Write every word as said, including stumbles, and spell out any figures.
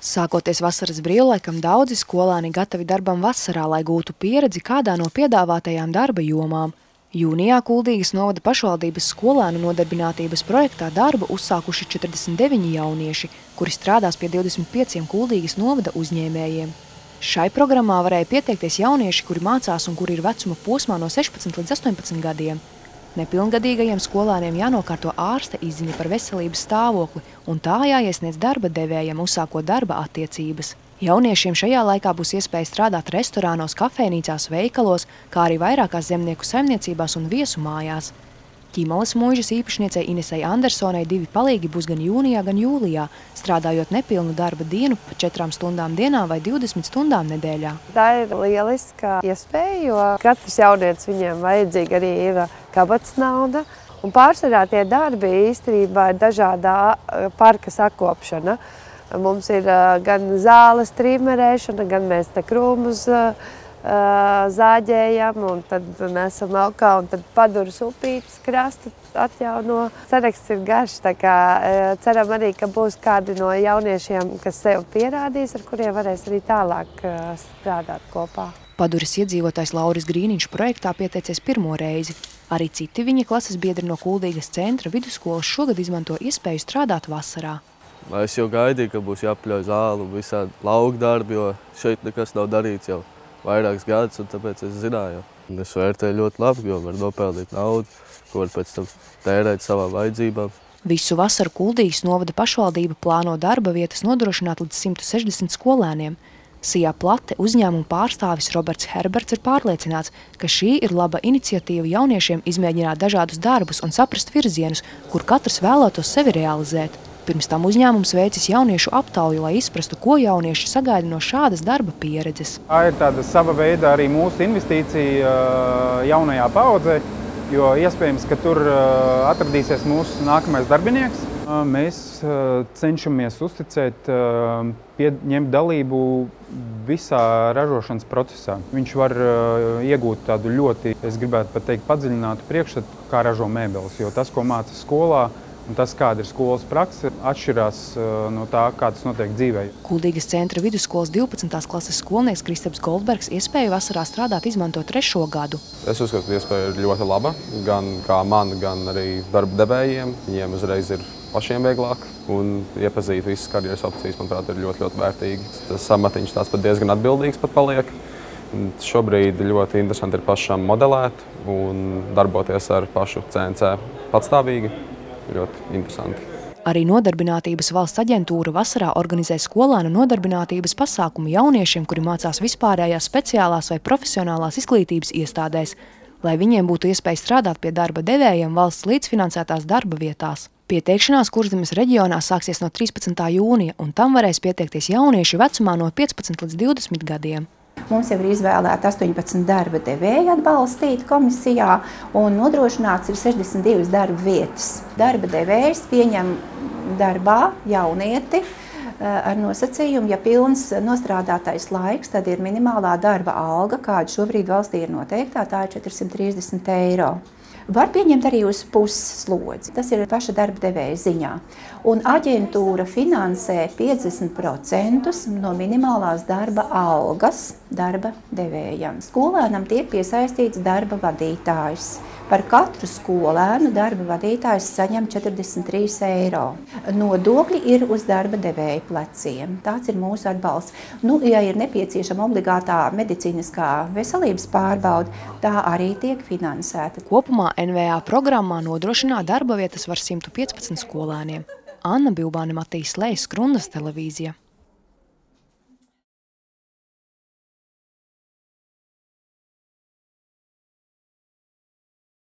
Sākoties vasaras brīvlaikam, daudzi skolēni gatavi darbam vasarā, lai gūtu pieredzi kādā no piedāvātajām darba jomām. Jūnijā Kuldīgas novada pašvaldības skolēnu nodarbinātības projektā darbu uzsākuši četrdesmit deviņi jaunieši, kuri strādās pie divdesmit pieciem Kuldīgas novada uzņēmējiem. Šai programmā varēja pieteikties jaunieši, kuri mācās un kuri ir vecuma posmā no sešpadsmit līdz astoņpadsmit gadiem. Nepilngadīgajiem skolēniem jānokārto ārsta izziņa par veselības stāvokli, un tā jāiesniedz darba devējam, uzsākot darba attiecības. Jauniešiem šajā laikā būs iespēja strādāt restorānos, kafejnīcās, veikalos, kā arī vairākās zemnieku saimniecībās un viesu mājās. Ķimales muižas īpašniecei Inesei Andersonai divi palīgi būs gan jūnijā, gan jūlijā, strādājot nepilnu darba dienu pa četrām stundām dienā vai divdesmit stundām nedēļā. Tā ir lieliska iespēja, jo katrs jaunietis viņiem vajadzīga arī ir kabatas nauda. Un pārsvarā tie darbi īstenībā ir dažādā parka sakopšana. Mums ir gan zāles trimerēšana, gan mēs te krūmus zāģējam, un tad nesam laukā, un tad Paduras upītes krastu atjauno. Saraksts ir garš, tā kā ceram arī, ka būs kādi no jauniešiem, kas sev pierādīs, ar kuriem varēs arī tālāk strādāt kopā. Paduras iedzīvotājs Lauris Grīniņš projektā pieteicies pirmo reizi. Arī citi viņa klases biedri no Kuldīgas centra vidusskolas šogad izmanto iespēju strādāt vasarā. Es jau gaidīju, ka būs jāpļauj zāli un visādi laukdarbi, jo šeit nekas nav darīts jau vairākus gadus, un tāpēc es zināju. Es vērtēju ļoti labi, jo var nopelnīt naudu, ko var pēc tam tērēt savām vajadzībām. Visu vasaru Kuldīgas novada pašvaldība plāno darba vietas nodrošināt līdz simtu sešdesmit skolēniem. Sijā Plate uzņēmuma pārstāvis Roberts Herberts ir pārliecināts, ka šī ir laba iniciatīva jauniešiem izmēģināt dažādus darbus un saprast virzienus, kur katrs vēlētos sevi realizēt. Pirms tam uzņēmums veicis jauniešu aptauju, lai izprastu, ko jaunieši sagaida no šādas darba pieredzes. Tā ir tāda sava veida arī mūsu investīcija jaunajā paudzē, jo iespējams, ka tur atradīsies mūsu nākamais darbinieks. Mēs cenšamies uzticēt, ņemt dalību visā ražošanas procesā. Viņš var iegūt tādu ļoti, es gribētu pat teikt, padziļinātu priekšstatu, kā ražo mēbeles, jo tas, ko māca skolā, un tas, kāda ir skolas prakse, atšķirās no tā, kā tas notiek dzīvē. Kuldīgas centra vidusskolas divpadsmitās klases skolnieks Kristaps Goldbergs iespēju vasarā strādāt izmanto trešo gadu. Es uzskatu, ka iespēja ir ļoti laba, gan kā man, gan arī darba devējiem. Viņiem uzreiz ir pašiem vieglāk, un iepazīt visas karjeras opcijas, manuprāt, ir ļoti, ļoti vērtīgi. Tas amatiņš tāds pat diezgan atbildīgs pat paliek. Šobrīd ļoti interesanti ir pašam modelēt un darboties ar pašu C N C patstāvīgi. Ļoti interesanti. Arī Nodarbinātības valsts aģentūra vasarā organizē skolēnu nodarbinātības pasākumu jauniešiem, kuri mācās vispārējās, speciālās vai profesionālās izglītības iestādēs, lai viņiem būtu iespēja strādāt pie darba devējiem valsts līdzfinansētās darba vietās. Pieteikšanās Kurzemes reģionā sāksies no trīspadsmitā jūnija, un tam varēs pieteikties jaunieši vecumā no piecpadsmit līdz divdesmit gadiem. Mums jau ir izvēlēti astoņpadsmit darba devēji atbalstīti komisijā, un nodrošināts ir sešdesmit divas darba vietas. Darba devējs pieņem darbā jaunieti ar nosacījumu, ja pilns nostrādātais laiks, tad ir minimālā darba alga, kāda šobrīd valstī ir noteiktā, tā ir četrdesmit trīsdesmit eiro. Var pieņemt arī uz pusslodzi. Tas ir paša darba devēja ziņā. Un aģentūra finansē piecdesmit procentus no minimālās darba algas darba devējam. Skolēnam tiek piesaistīts darba vadītājs. Par katru skolēnu darba vadītājs saņem četrdesmit trīs eiro. Nodokļi ir uz darba devēja pleciem. Tāds ir mūsu atbalsts. Nu, ja ir nepieciešama obligātā medicīniskā veselības pārbaude, tā arī tiek finansēta. Kopumā N V A programmā nodrošināt darba vietas var simtu piecpadsmit skolēniem. Anna Bilbāne, Matīs Lejs, Skrundas televīzija.